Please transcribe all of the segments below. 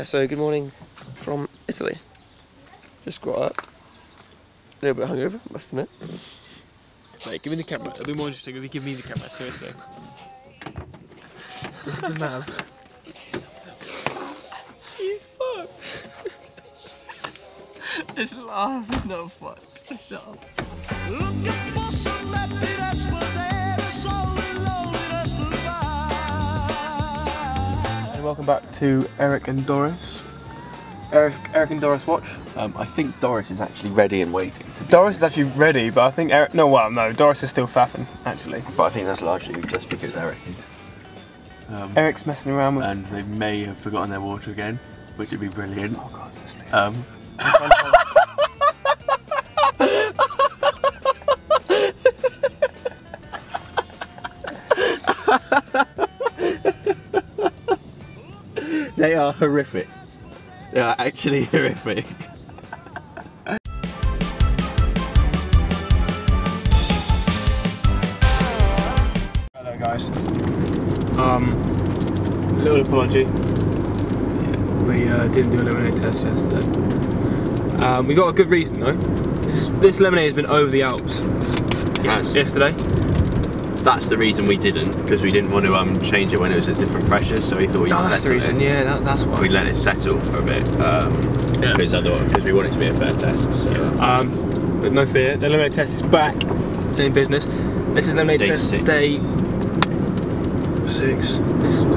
Yeah, so good morning from Italy. Just got up. A little bit hungover, must admit. Mate, give me the camera. It'll be more interesting if you give me the camera, seriously. This is the man. She's fucked. This laugh is not fucked. Stop. And welcome back to Eric and Doris. Eric and Doris watch. I think Doris is actually ready and waiting. Doris is actually ready, but I think Eric. No, Doris is still faffing, actually. But I think that's largely just because Eric is. Eric's messing around with. And they may have forgotten their water again, which would be brilliant. Oh god, this They are horrific. They are actually horrific. Hello guys. Little apology. We didn't do a lemonade test yesterday. We got a good reason though. This lemonade has been over the Alps. Yesterday. That's the reason we didn't, because we didn't want to change it when it was at different pressures, so we thought we'd settle that's the reason. it. Yeah, that's why. We let it settle for a bit, because we want it to be a fair test. So. But no fear, the lemonade test is back in business. This is lemonade test day 6. This is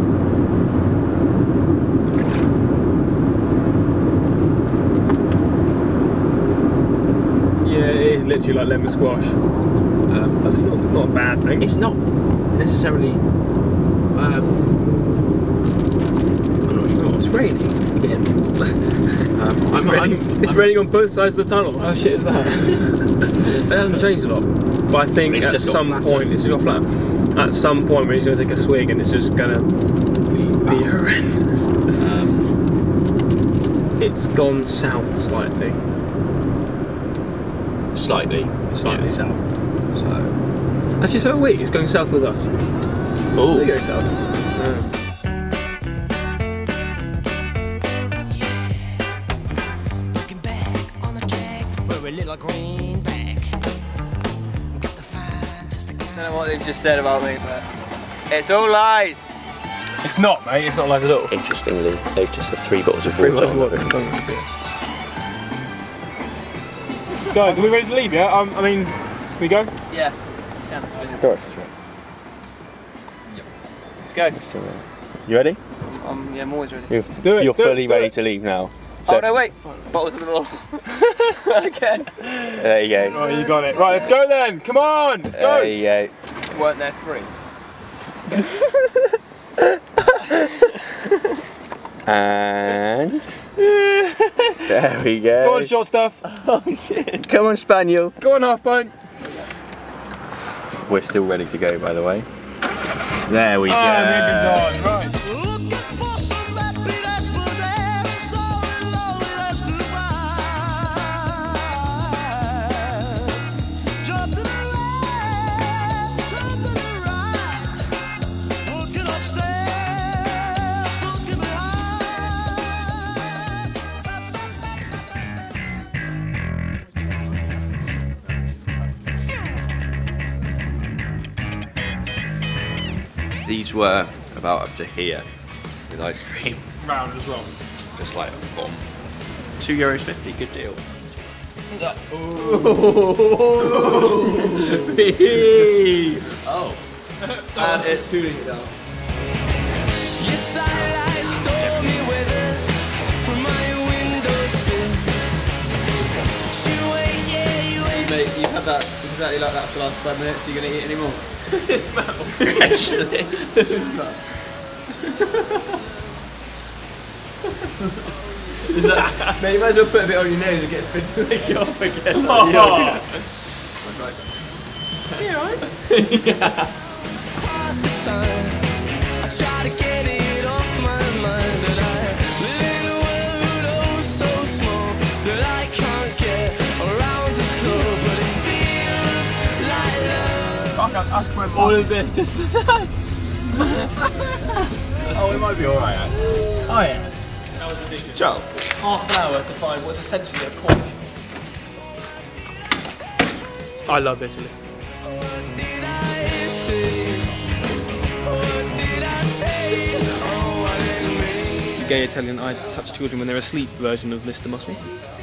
it's literally like lemon squash. That's not a bad thing. It's not necessarily. I'm not sure. It's raining again. It's raining on both sides of the tunnel. How shit is that? It hasn't changed a lot. But I think at some point it's just got flat. At some point when he's going to take a swig and it's just going to be horrendous. It's gone south slightly. Slightly south. So actually, so wait, it's going south with us. Oh, we go south. Looking back on the track for a little greenback. I don't know what they've just said about me, but it's all lies. It's not, mate. It's not lies at all. interestingly, they've just had 3 bottles of water. Guys, are we ready to leave? Yeah. I mean, we go. Yeah. Doris is right. Yep. Let's go. You ready? Yeah, I'm always ready. You're fully ready to leave now. So, oh no, wait! Bottles in the wall. Again. There you go. Oh, you got it. Right, let's go then. Come on, let's go. There you go. Weren't there 3? And there we go. Go on, short stuff. Oh shit. Come on, Spaniel. Go on, half pint. We're still ready to go, by the way. There we go. Right. These were about up to here with ice cream. Round as well. Just like a bomb. €2.50, good deal. Oh. And it's cooling it down. Mate, you've had that exactly like that for the last 5 minutes. Are you going to eat any more? It smells. Actually. Is that, mate, you might as well put a bit on your nose and get fit to make it off again. Oh. You alright? Yeah. I try to get it off my mind, but I live in a world oh so small that I can't get around to slow, but it feels like love. Fuck, I'll ask all of this just for that. Oh, it might be alright actually. Oh yeah. Joe. Half an hour to find what's essentially a cork. I love Italy. The gay Italian I touch children when they're asleep version of Mr. Muscle.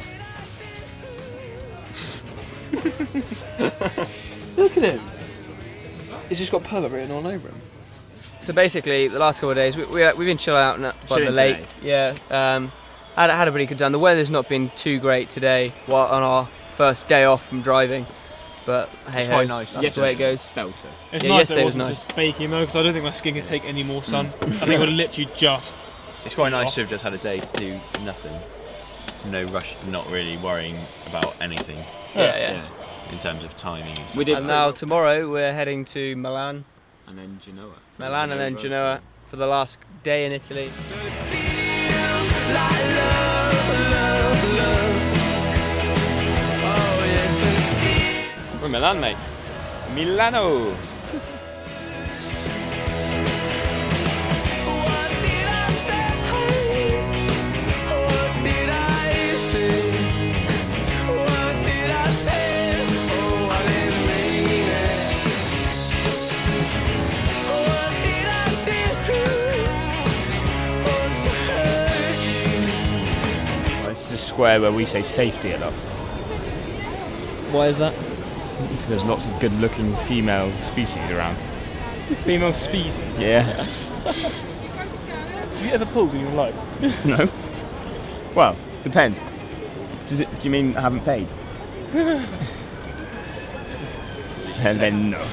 Look at him. He's just got pervert written all over him. So basically, the last couple of days we've been chilling out by the lake. Yeah, had a pretty good time. The weather's not been too great today. On our first day off from driving, but hey, quite nice. That's the way it goes. It's Yeah, nice that yesterday it was wasn't nice. just baking though, because I don't think my skin could take any more sun. I think it would have literally just. It's quite nice to have just had a day to do nothing. No rush, not really worrying about anything. Yeah. In terms of timing and stuff. We did. And now tomorrow we're heading to Milan. And then Genoa. Milan and then Genoa for the last day in Italy. We're in Milan, mate. Milano. This is a square where we say safety a lot. Why is that? Because there's lots of good-looking female species around. Female species. Yeah. Have you ever pulled in your life? No. Well, depends. Do you mean I haven't paid? And then no.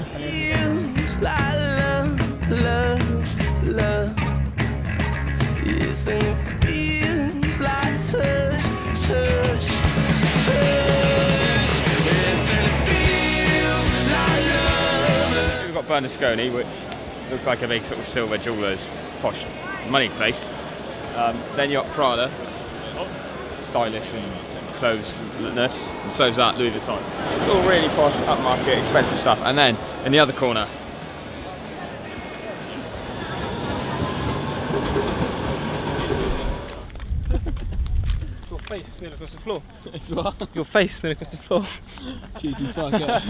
We've got Bernasconi, which looks like a big sort of silver jeweller's posh money place. Then you've got Prada, stylish and clothes-ness, and so's that Louis Vuitton. It's all really posh, upmarket, expensive stuff. And then in the other corner, Your face smeared across the floor. It's what? Your face smeared across the floor. Cheeky fucker.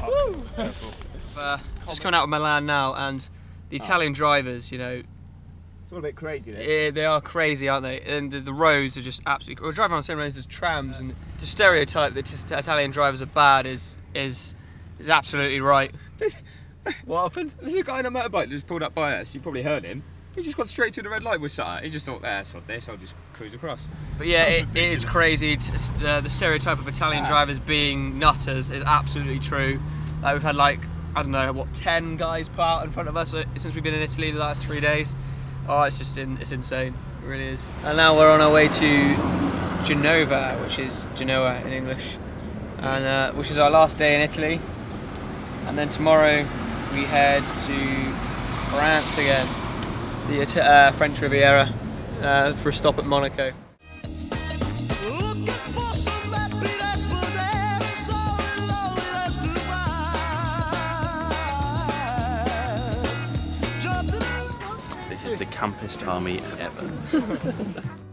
Just coming out of Milan now, and the Italian drivers, you know, it's all a bit crazy there. yeah, they are crazy, aren't they? And the roads are just absolutely. We're driving on the same roads as trams, and the stereotype that Italian drivers are bad is absolutely right. What happened? There's a guy on a motorbike that just pulled up by us. You probably heard him. He just got straight to the red light with sat. He just thought, "That's not this. I'll just cruise across." But yeah, it is crazy. The stereotype of Italian drivers being nutters is absolutely true. Like we've had like, I don't know, what, 10 guys put out in front of us since we've been in Italy the last 3 days. Oh, it's just it's insane. It really is. And now we're on our way to Genova, which is Genoa in English, and which is our last day in Italy. And then tomorrow we head to France again, the French Riviera, for a stop at Monaco. This is the campest army ever.